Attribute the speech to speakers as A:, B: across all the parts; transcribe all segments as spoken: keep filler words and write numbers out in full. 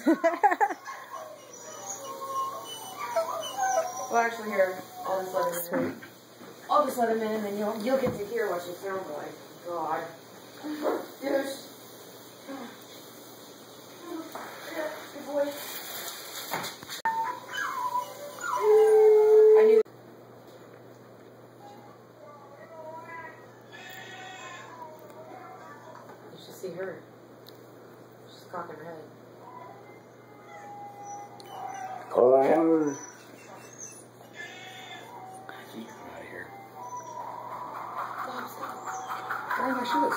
A: Well, actually, here, I'll just let him in. I'll just let him in, and then you'll you'll get to hear what she sounds like. God. Yes. Good boy. I knew. You should see her. She's cocking her head.
B: Collie.
A: Where my shoes?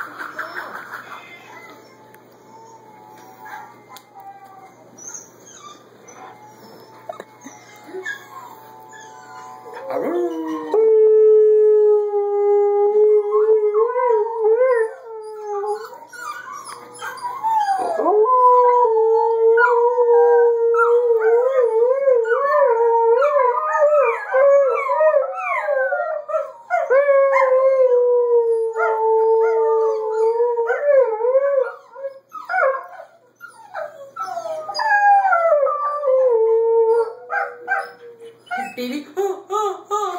A: Baby. Oh, oh, oh.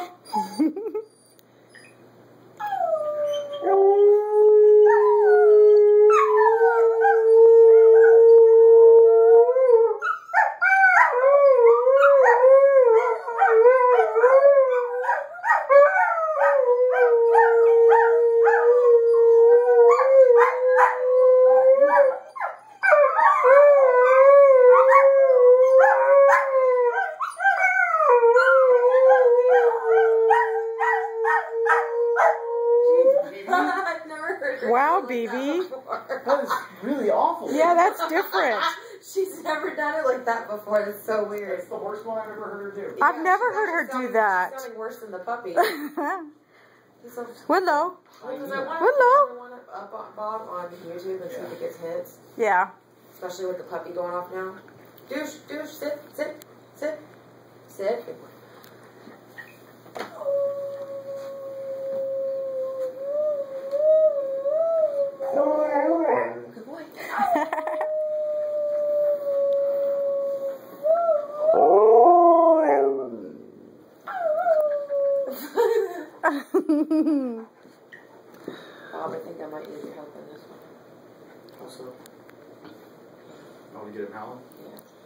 B: Wow, baby.
C: That was really awful.
B: Yeah, that's different.
A: She's never done it like that before. It's so weird.
C: It's the worst one I've ever heard her do.
B: I've
A: Yeah,
B: never
A: she's
B: heard her
A: actually
B: do
A: sounding-
B: that.
A: She's sounding worse than the puppy. He's so,
B: Willow.
A: because I want
B: Willow.
A: to want to up on Bob on YouTube and see if it gets hits,
B: Yeah.
A: especially with the puppy going off now. Douche, douche, sit, sit, sit, sit. Good boy. Good boy. Bob, I think I might need your help on this one.
C: Also, oh, we get him howling?
A: Yeah.